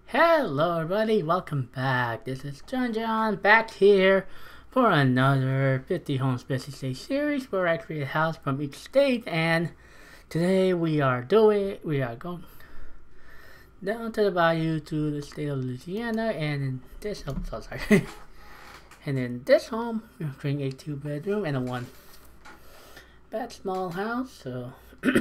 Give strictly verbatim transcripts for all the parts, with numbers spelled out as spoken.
Hello everybody, welcome back. This is John John back here for another fifty Homes Basic State series where I create a house from each state, and today we are doing we are going down to the bayou to the state of Louisiana, and in this oh, so sorry. And in this home we're creating a two bedroom and a one bed small house, so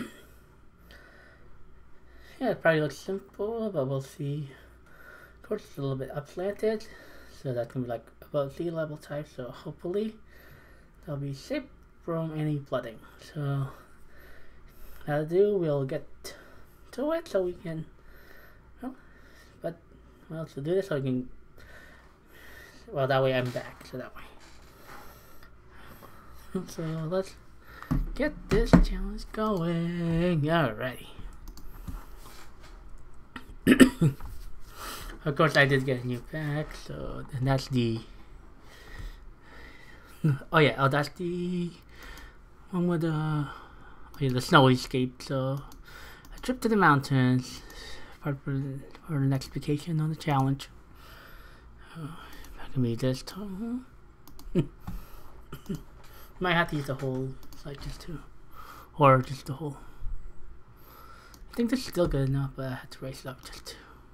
yeah, it probably looks simple, but we'll see. Of course, it's a little bit upslanted, so that's gonna be like above sea level type. So hopefully, there'll be safe from any flooding. So that'll do. We'll get to it so we can. Well, but well, to do this so we can. Well, that way I'm back. So that way. So let's get this challenge going. Alrighty. Of course, I did get a new pack, so and that's the. Oh yeah, oh that's the one with the oh yeah, the snow escape. So a trip to the mountains, part for the, for the next vacation on the challenge. Uh, I can read this time. Might have to use the whole site just to, or just the whole. I think this is still good enough, but I had to raise it up just to.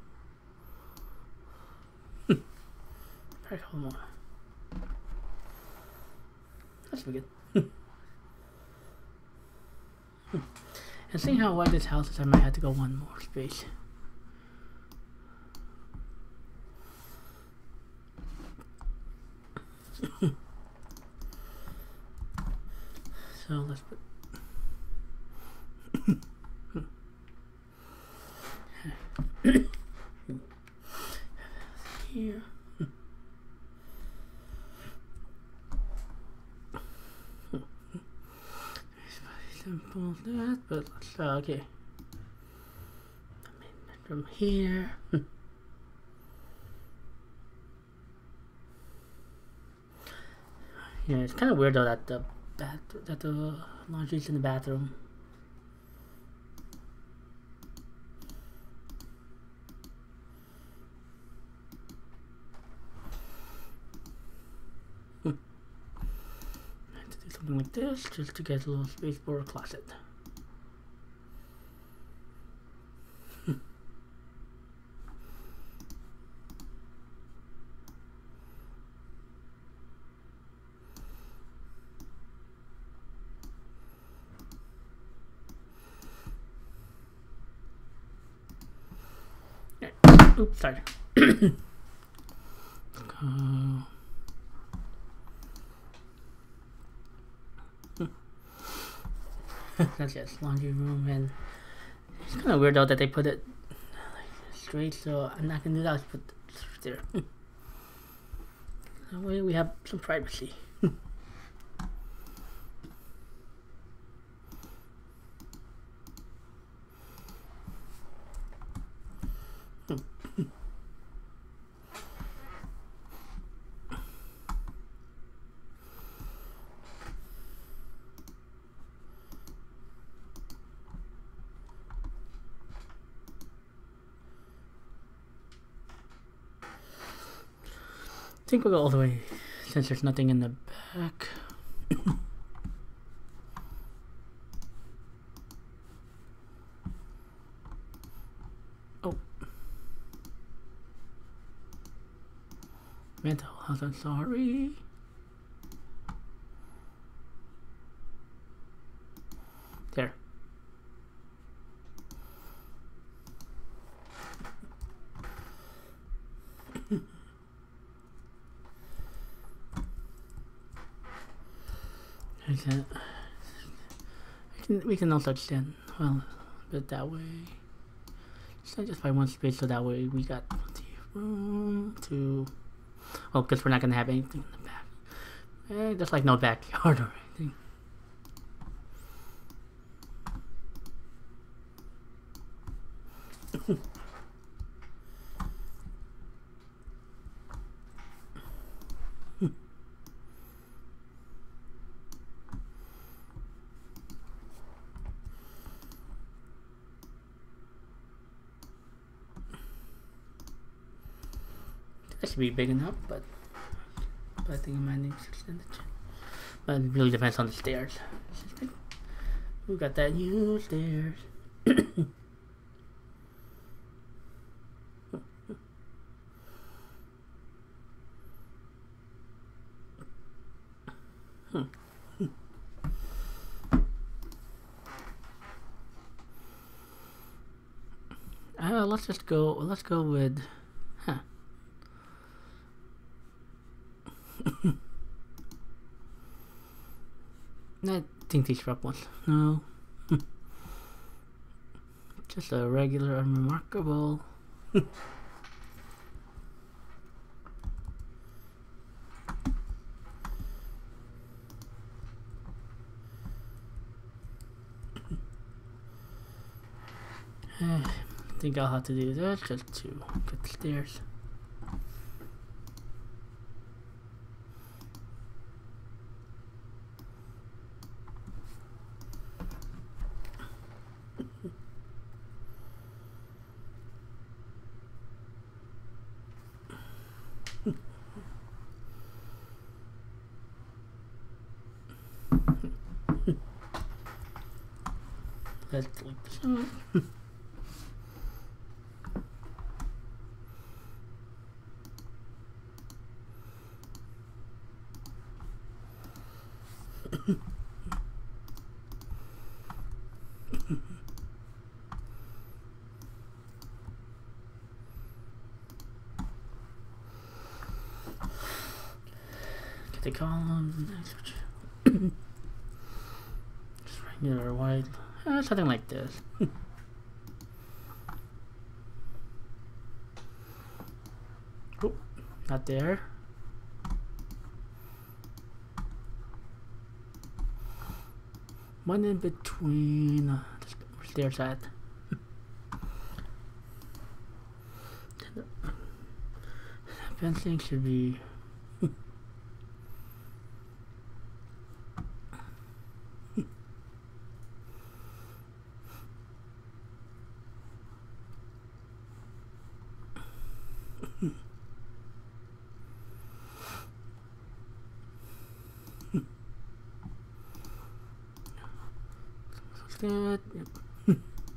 A couple more. That should be good. And seeing how wide this house is, I might have to go one more space. So let's put. Here. Simple that, but let's uh, okay. From here. Yeah, it's kind of weird though that the bath that the laundry's in the bathroom. Something like this, just to get a little space for a closet. Oops, sorry. uh, That's just laundry room, and it's kind of weird though that they put it like straight, so I'm not gonna do that. I'll just put it there. That way we have some privacy. I think we'll go all the way since there's nothing in the back. Oh. Mental health, I'm sorry. There. I can, I can, we can also extend, well, a bit that way. Extend just by one space, so that way we got plenty of room to, well, because we're not going to have anything in the back. Eh, just like no backyard or anything. That should be big enough, but, but I think I might need to extend it. But it really depends on the stairs. Who got that U stairs? hmm. Uh, let's just go. Let's go with. Huh. I think these rough ones. No. Just a regular unremarkable. I think I'll have to do that just to get the stairs. Let's delete this one. Get the column. Just regular white. Uh, something like this. Oh, not there. One in between. Uh, where's stairs at? Fencing should be. Good. Yep.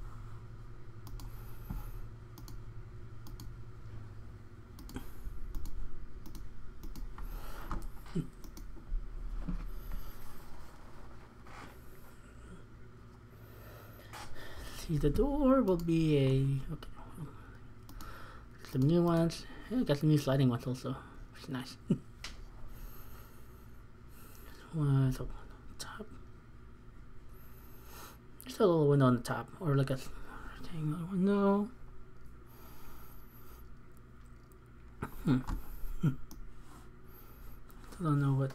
See, the door will be a okay. Some new ones. Yeah, got some new sliding ones also. Which is nice. One so top. Just a little window on the top, or like a rectangular window. Hmm. hmm. Still don't know what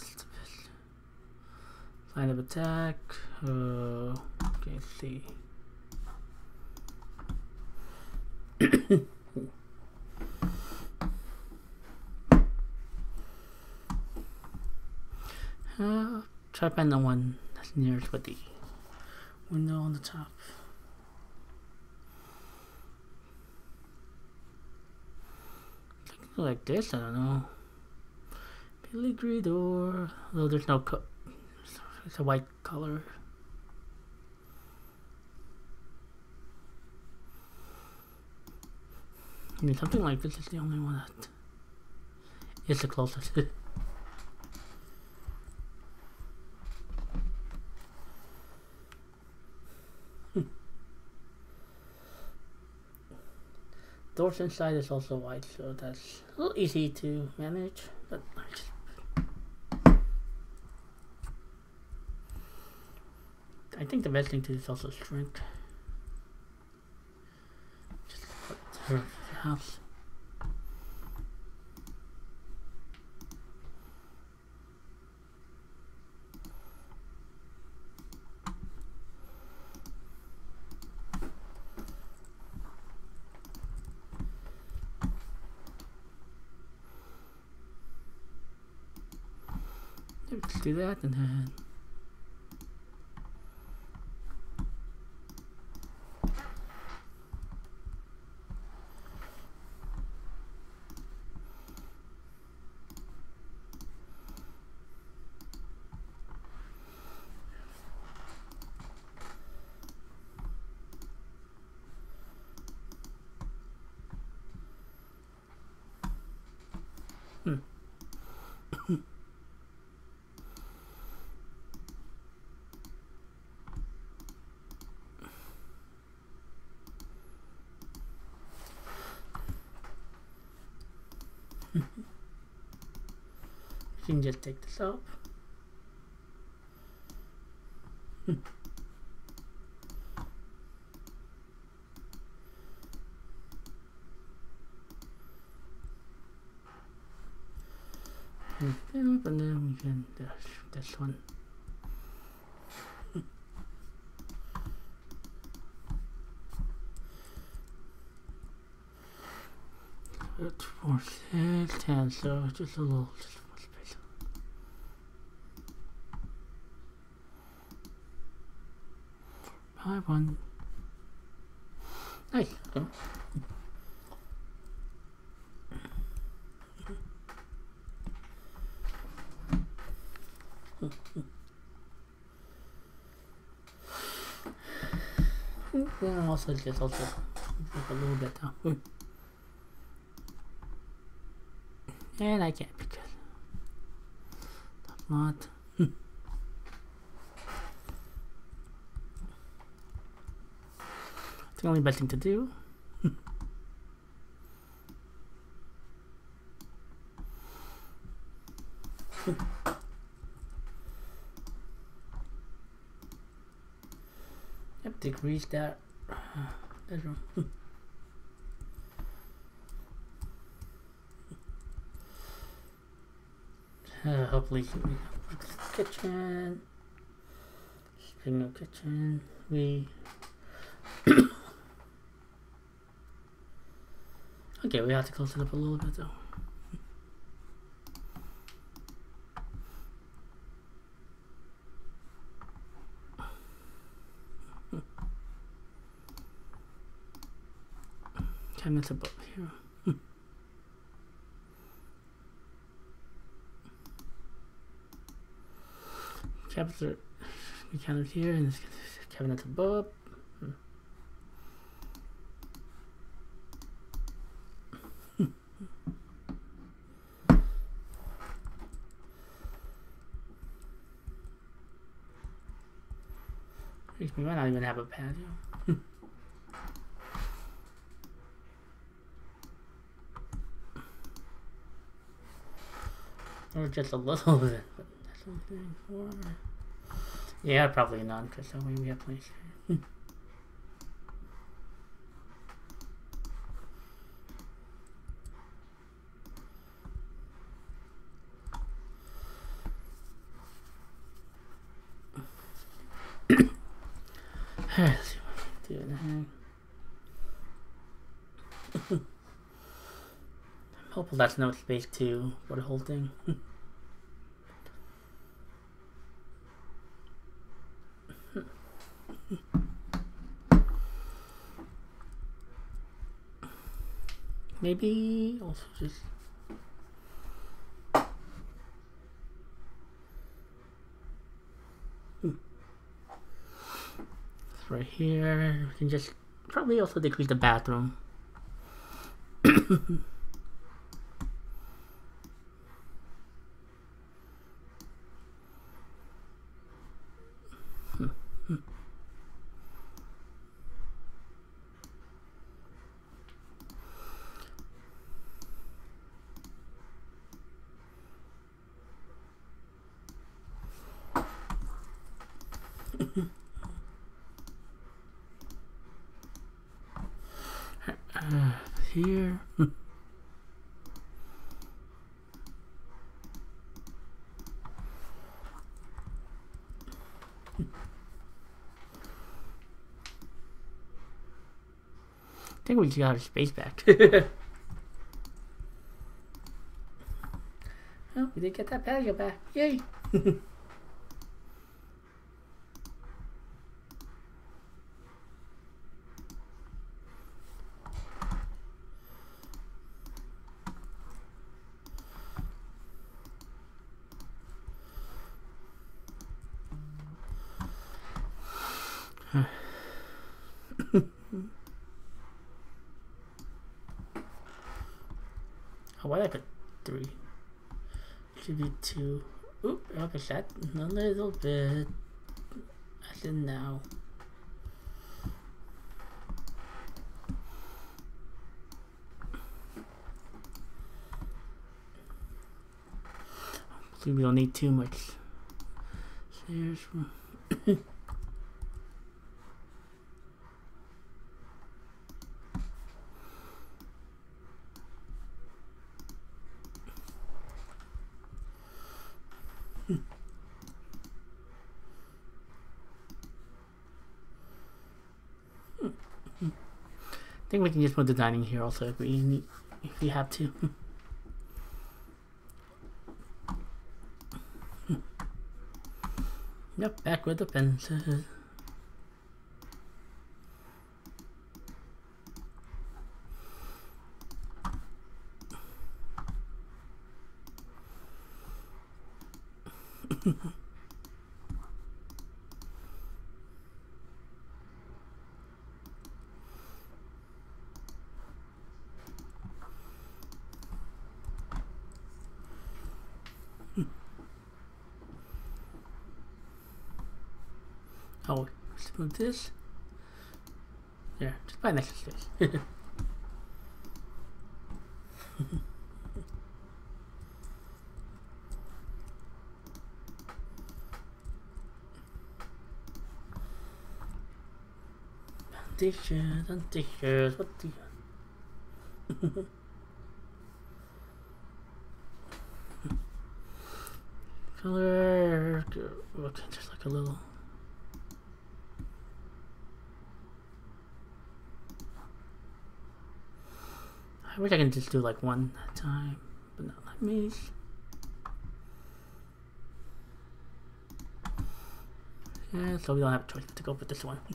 line of attack. Uh, okay, let's see. uh, try find the one that's nearest with the window on the top. Like this, I don't know. Filigree door. Though there's no co it's a white color. I mean, something like this is the only one that is the closest. Doors inside is also white, so that's a little easy to manage, but I think the best thing to do is also shrink. Just put her house. Let's do that and then You can just take this up. And then we can do this one. Two, four, six, ten, so just a little, just more space. Five, one. Nice. Okay. Then also just also a little bit down. And I can't because that's not. It's the only best thing to do. Yep, decrease that. Uh, bedroom. Uh, hopefully, kitchen. Speaking of kitchen, we. Okay, we have to close it up a little bit though. Cabinets above here. Cabinets are we counted here, and this cabinet above. We might not even have a patio. Or just a little bit. But that's something for. Yeah, probably none, because that way we have place. Let's see what we can do. I'm hopeful that's no space too for the whole thing. Maybe also just hmm. Right here. We can just probably also decrease the bathroom. uh, here. I think we just got our space back. Oh, we did get that patio back. Yay! Oh, why did I put three? Should be two. Oop, up is that a little bit. As in now. So we don't need too much. There's I think we can just put the dining here also if we need, if we have to. Yep, back with the fences. Oh, let's move this. There, just by next to this. Dishes and dishes, what the... Color... Okay, just like a little... I wish I can just do like one at a time, but not like me. Yeah, so we don't have a choice but to go with this one.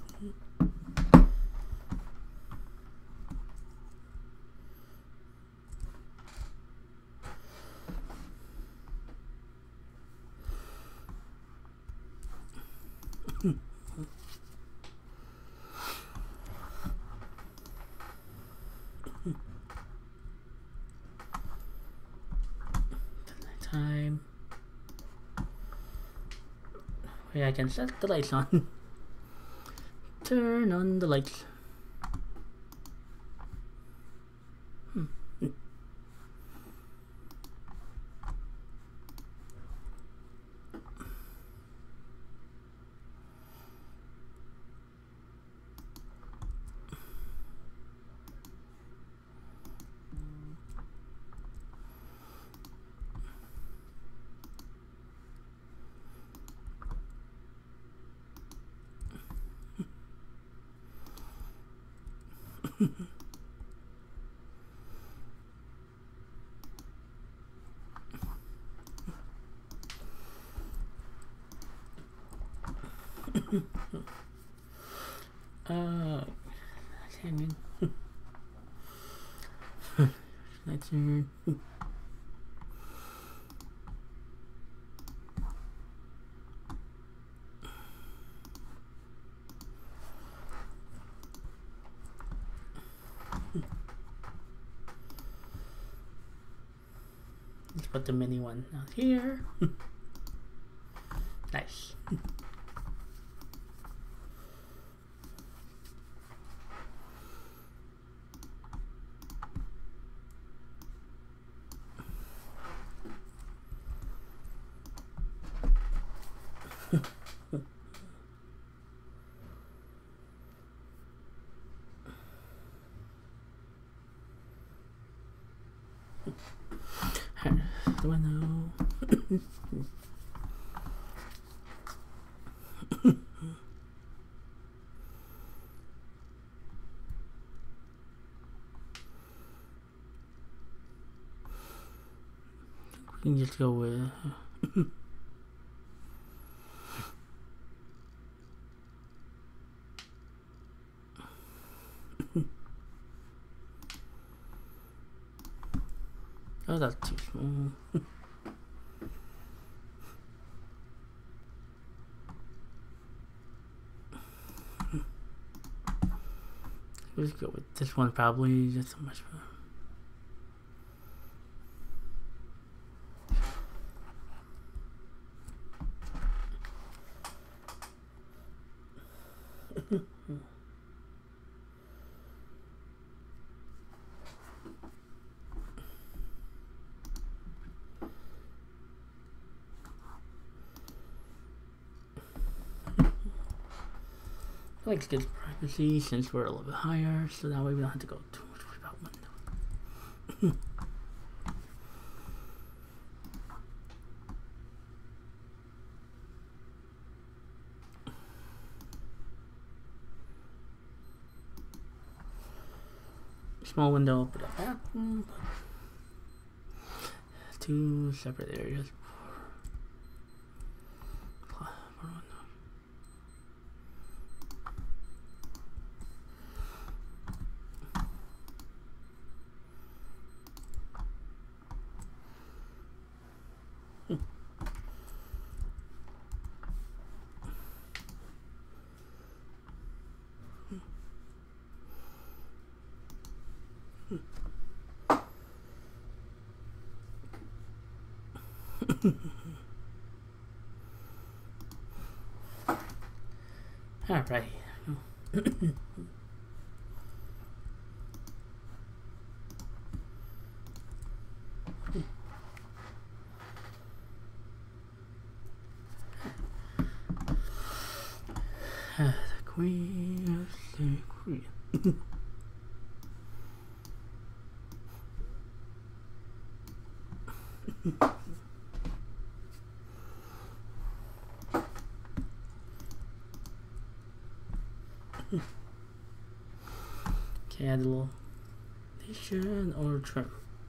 Time. Yeah, I can set the lights on. Turn on the lights. Hmm. uh, hanging. My turn. Let's put the mini one out here. Nice. Do I know? We can just go with. Oh, that's too small. Let's go with this one, probably. Just so much fun. likes good privacy since we're a little bit higher, so that way we don't have to go too much about windows. Small window for the bathroom. Two separate areas. All right. The queen, the queen. Okay, add a little addition or trim.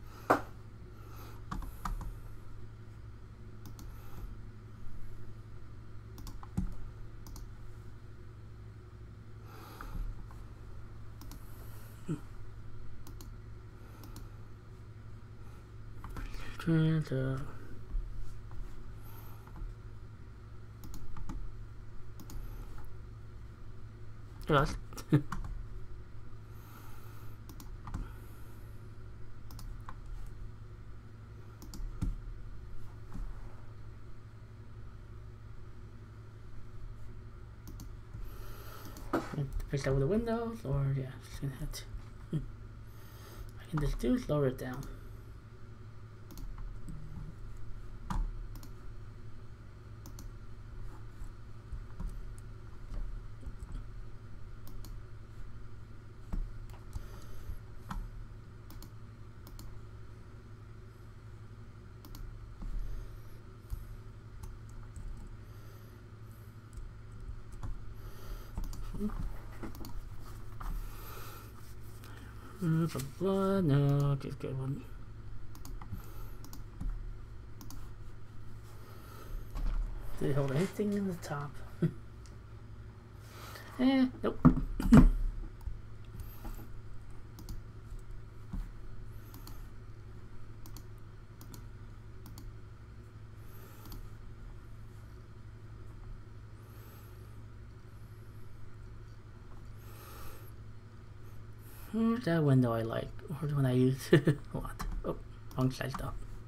Trim the Just fix that with the windows, or yeah, just gonna have to. I can just do is lower it down. Mm, blah, blah, no, okay, good one. Did it hold anything in the top? Eh, nope. Where's that window I like, or the one I use a lot? Oh, wrong size though.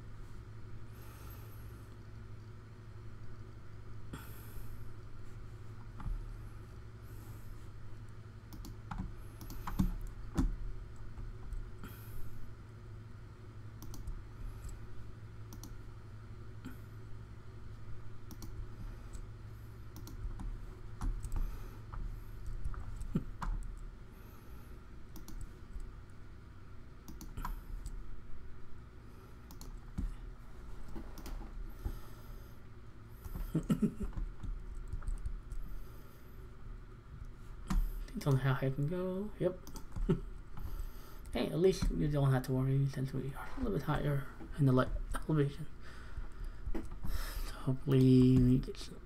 Don't know how high I can go. Yep. Hey, at least you don't have to worry since we are a little bit higher in the light elevation. So hopefully we get some.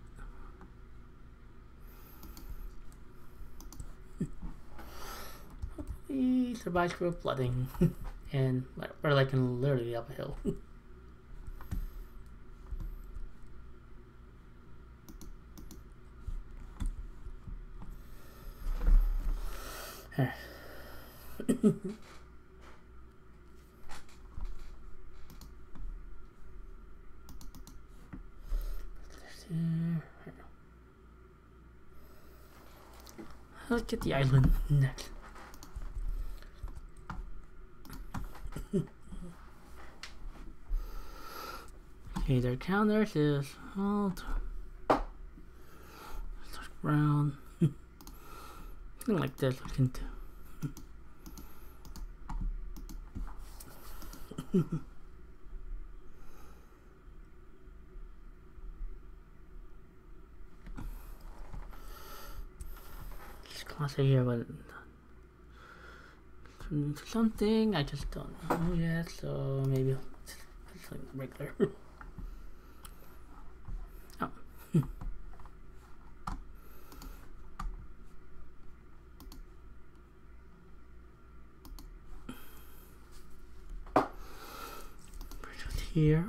Hopefully survives for flooding and or like in literally up a hill. Let's get the island next. Okay, their counters is all brown. Something like this we can do. Just gonna say here what something I just don't know yet, so maybe something regular. Oh. Here.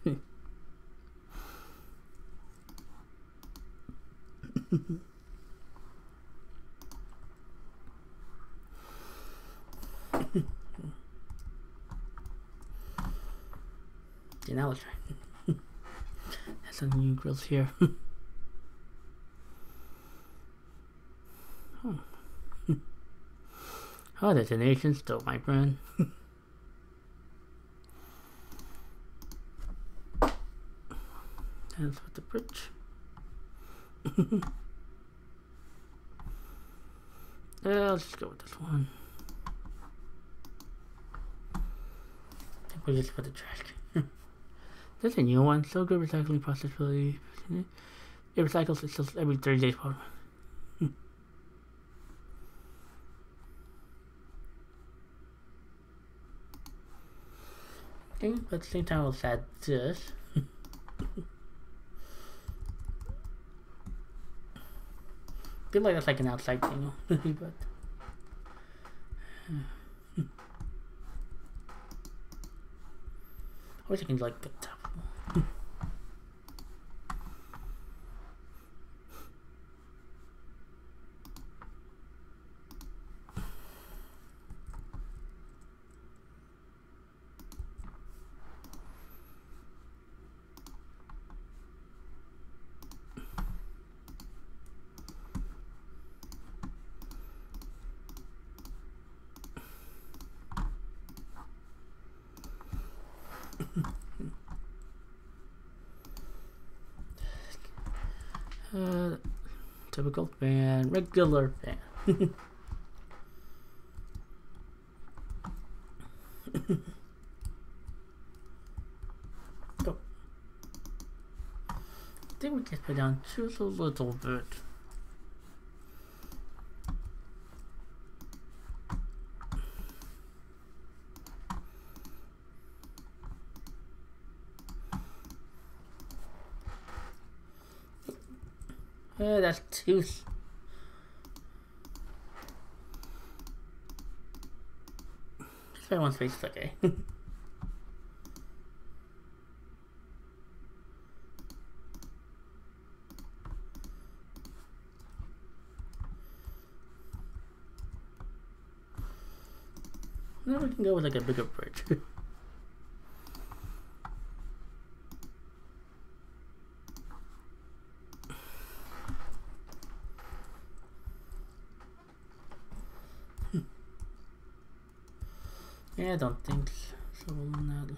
Okay, now let's try. Have some new grills here. Oh. Oh, destination still my friend. That's with the bridge. Yeah, let's just go with this one. I think we'll just put the trash can. That's a new one. So good recycling process really. It recycles itself every thirty days probably. Okay, but at the same time we'll add this. I feel like that's like an outside thing, but I wish I can like the top. Uh, typical fan, regular fan. Oh. I think we can put down just a little bit. Uh, that's too. Just by one space is okay. Now we can go with like a bigger bridge. Yeah, I don't think so. Not.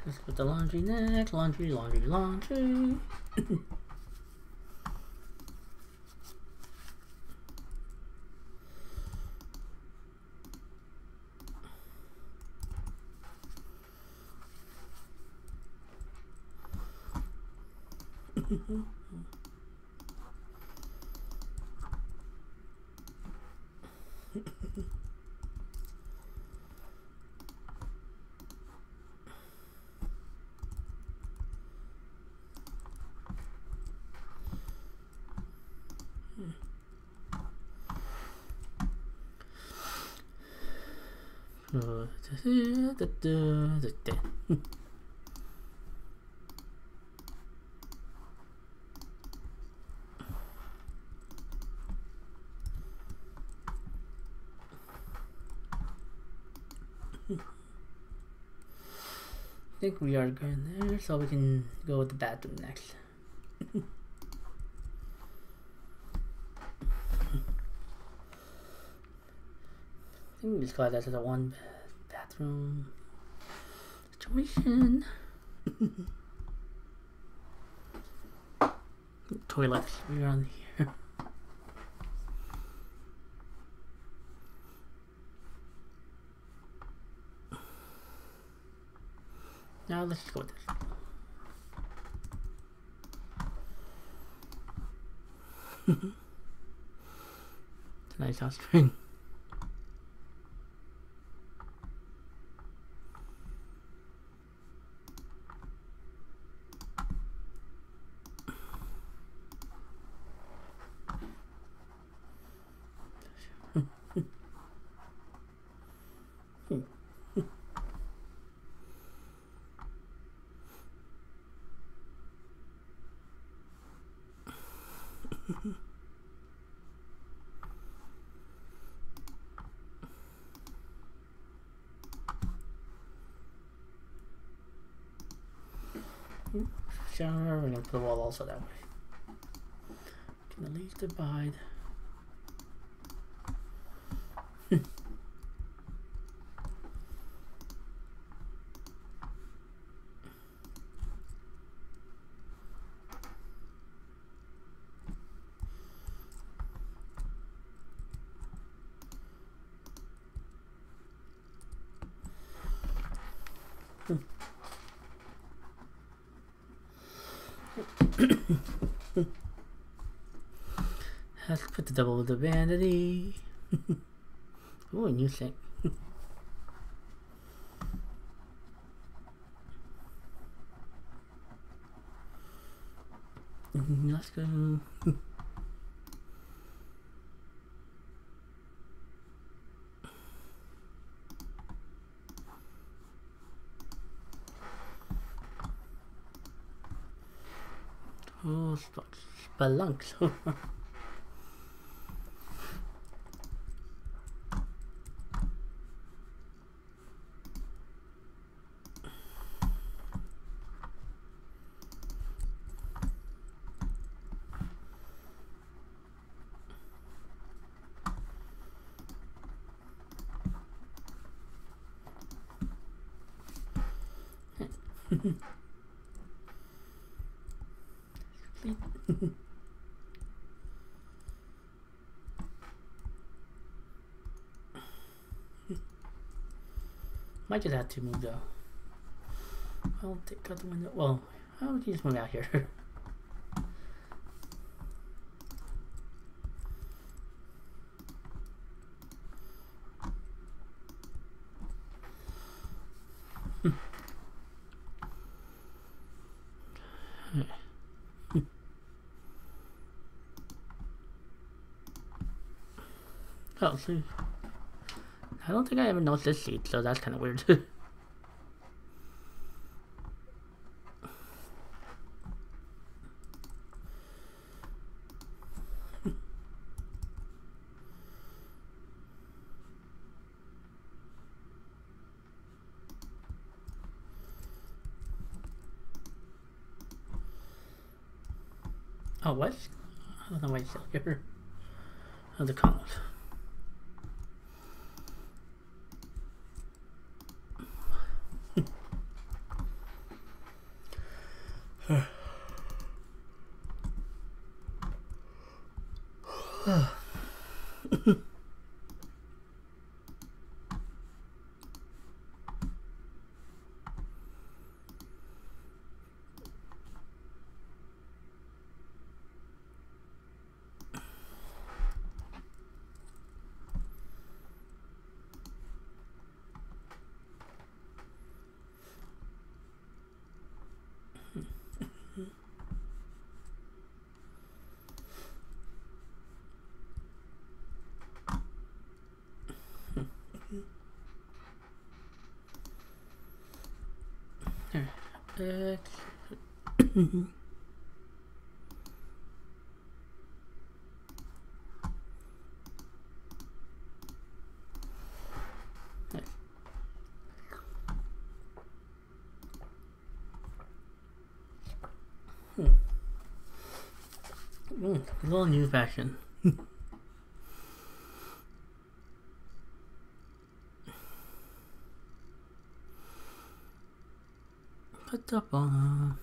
Let's put the laundry next. Laundry, laundry, laundry. I think we are going there, so we can go with the bathroom next. I think we just got that as a one bathroom situation. Toilets, we're on here. Now let's go with this. It's a nice house string. Shower, we're gonna put the wall also that way. Can at least divide. Let's put the double with the vanity. Ooh, a new thing. Let's go. Oh, spelunks. Might just have to move though. I'll take out the window. Well, how would you just move out here? Oh, see. I don't think I ever noticed this seat, so that's kind of weird. Oh, what? I don't know why it's still here. Oh, the columns. Uh, Hmm. Mm, a little new fashion. Put up on.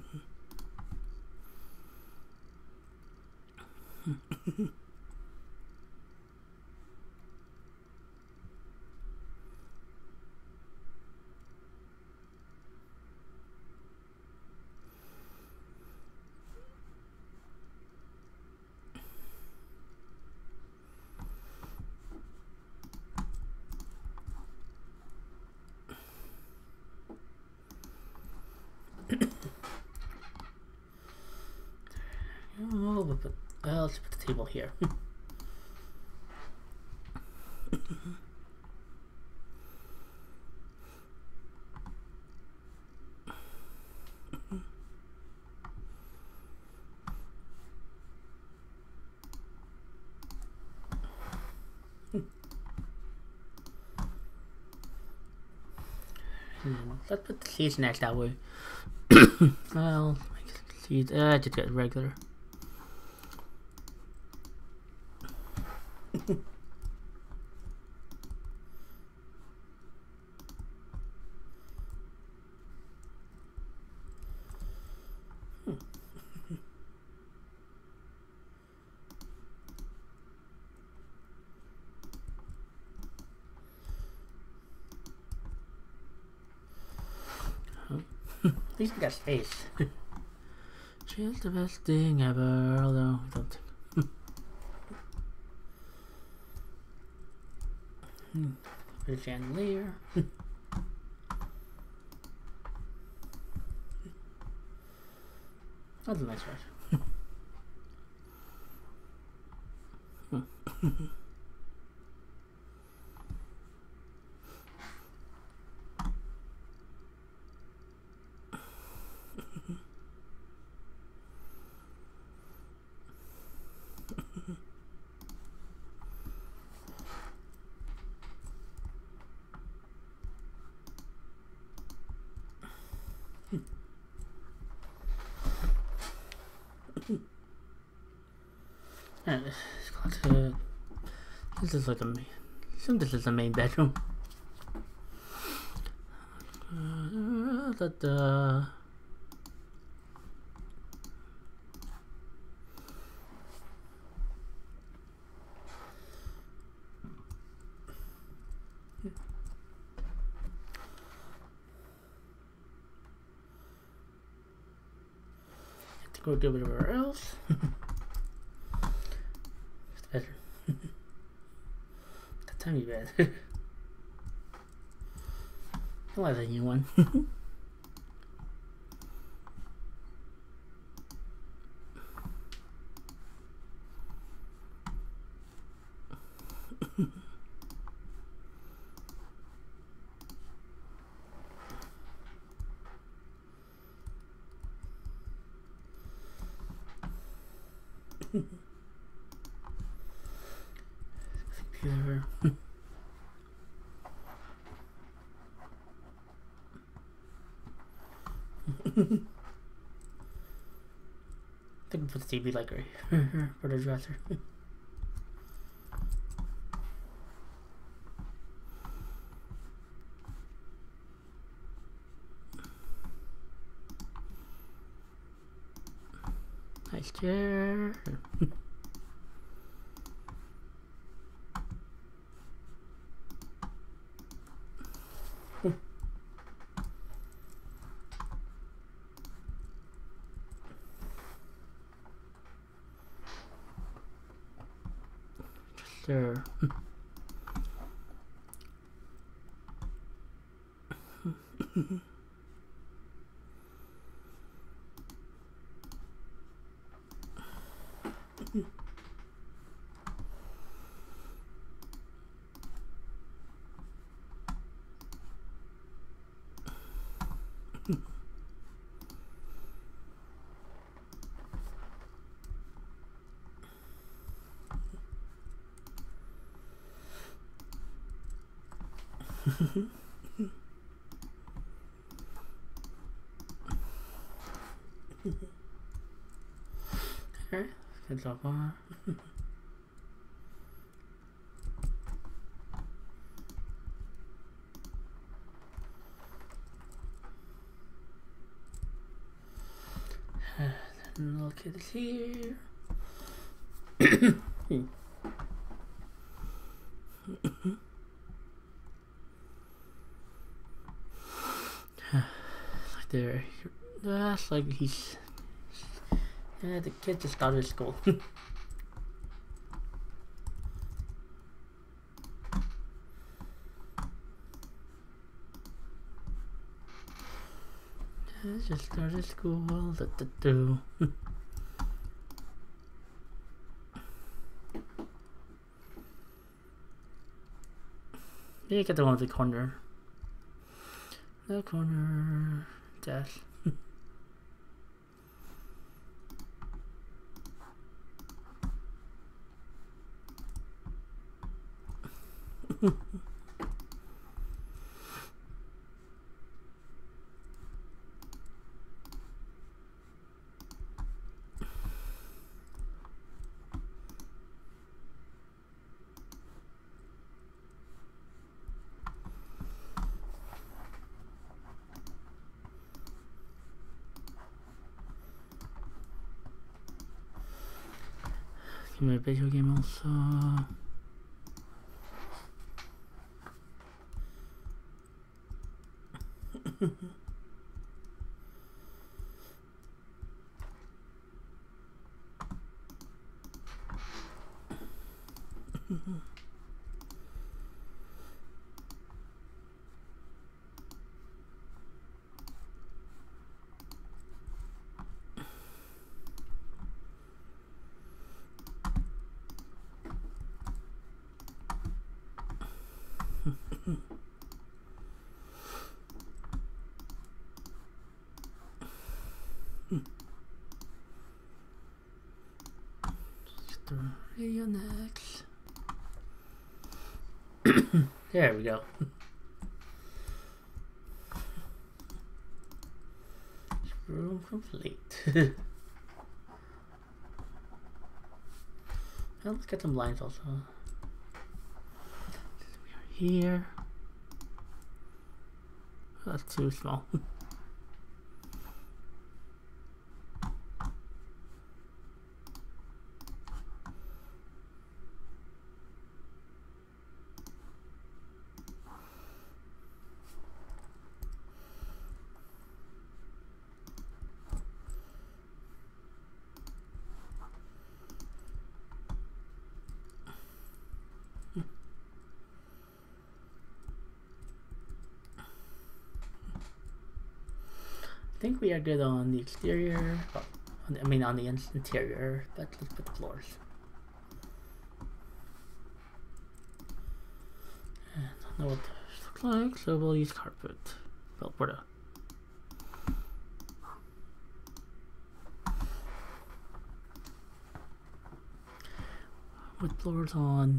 Oh, we'll put, uh, let's put the table here. Let's put the seeds next that way. Well, seeds, uh, just get regular. At least we got space. Just the best thing ever, although I don't think. Put a chandelier. That's a nice one. Alright, let's go to, this is like a main, assume this is the main bedroom. Uh, da, da. Have to go do it everywhere else. It's better. That tiny bed. I like the new one. Computer. I think put the T V like right here for the dresser. Nice chair. Sure. Okay, good job on. Look at here. Like there, that's like he's. Yeah, the kid just started school. Just started school. Da, da, da. You get the one with the corner. The corner. Dash. Give me a video game also. Radio next. There we go. Room complete. Well, let's get some lines also. We are here. Oh, that's too small. I think we are good on the exterior, well, on the, I mean on the interior, but let's put the floors. And I don't know what this looks like, so we'll use carpet. Well, Porta. With floors on.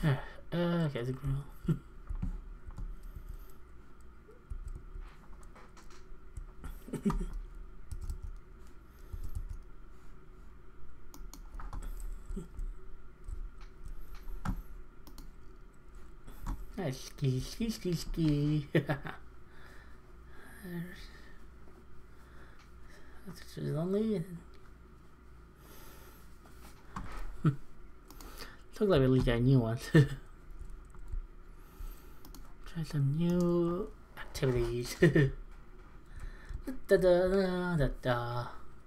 Uh, okay, the grill. Nice ski, ski, ski, ski. That's just lonely. Looks like we least got new ones. Try some new activities. da, da, da, da, da.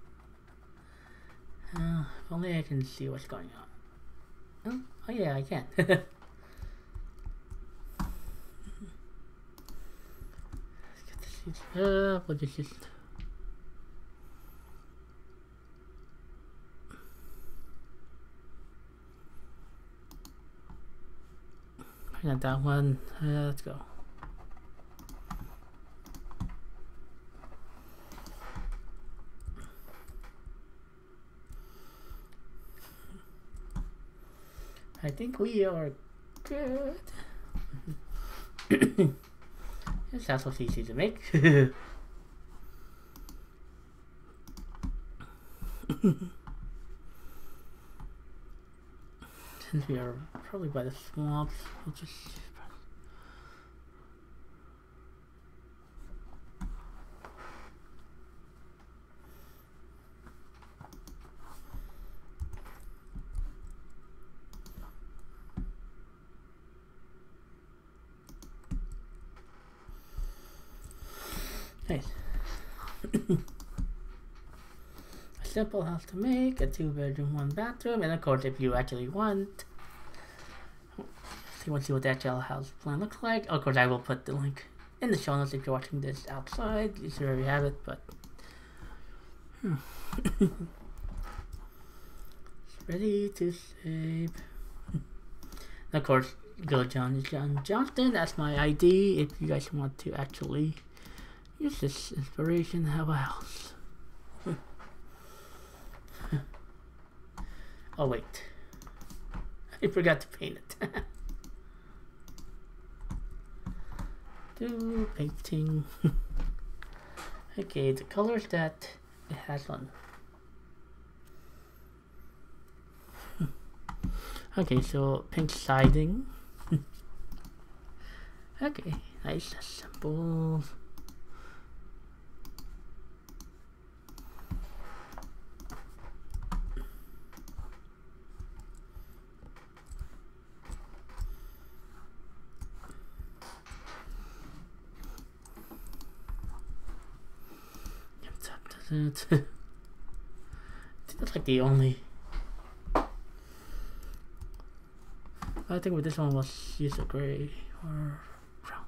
Uh, if only I can see what's going on. Oh, oh yeah, I can. Uh, what is this? Not that one. Uh, let's go. I think we are good. Yes, that's what's easy to make. Since we are probably by the swamps, we'll just nice. A simple house to make, a two bedroom, one bathroom, and of course if you actually want, if you want to see what the actual house plan looks like, of course I will put the link in the show notes if you're watching this outside. You should already have it, but hmm. It's ready to save. And of course, go John John Johnston, that's my I D if you guys want to actually use this inspiration to have a house. Oh wait, I forgot to paint it. Do painting. Okay, the colors that it has on. Okay, so pink siding. Okay, nice, simple. I think that's like the only. I think with this one was use a gray or brown.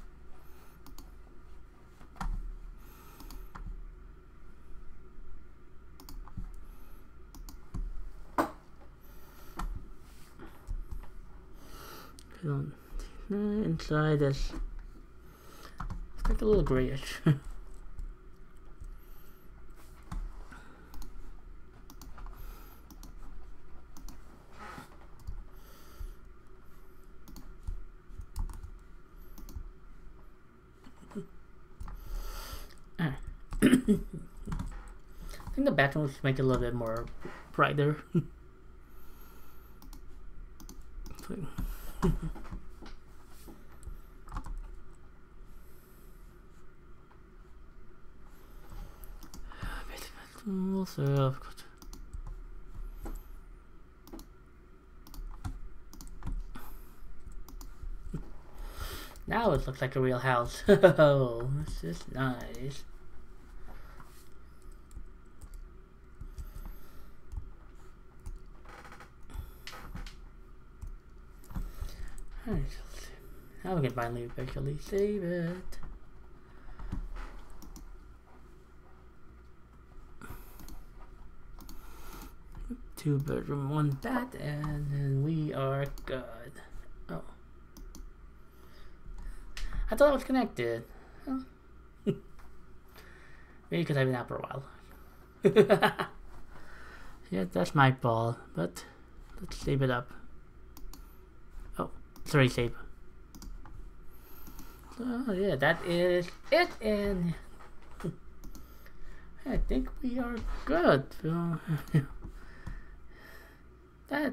On inside is it's like a little grayish. I think the bathroom should make it a little bit more brighter. Also, now it looks like a real house. Oh, this is nice. Alright, now we can finally officially save it. Two bedroom, one bath, and then we are good. Oh. I thought it was connected. Huh? Maybe because I've been out for a while. Yeah, that's my ball, but let's save it up. Oh. Three save. So yeah, that is it, and I think we are good. So, that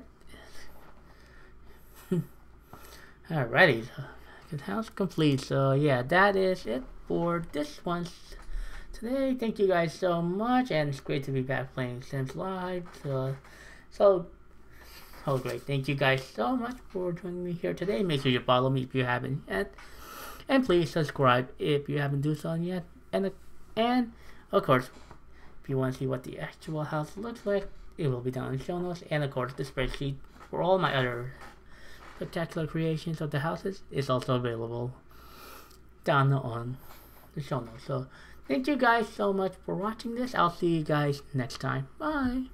is alrighty. So, good house complete. So yeah, that is it for this one today. Thank you guys so much, and it's great to be back playing Sims Live. So, so, so great. Thank you guys so much for joining me here today. Make sure you follow me if you haven't yet. And please subscribe if you haven't done so yet. And, and of course, if you want to see what the actual house looks like, it will be down in the show notes. And of course, the spreadsheet for all my other spectacular creations of the houses is also available down on the show notes. So thank you guys so much for watching this. I'll see you guys next time. Bye.